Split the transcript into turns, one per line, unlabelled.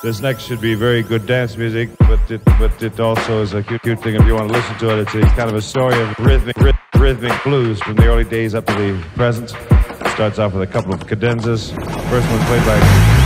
This next should be very good dance music, but it also is a cute thing if you want to listen to it. It's a kind of a story of rhythmic blues from the early days up to the present. It starts off with a couple of cadenzas. First one played by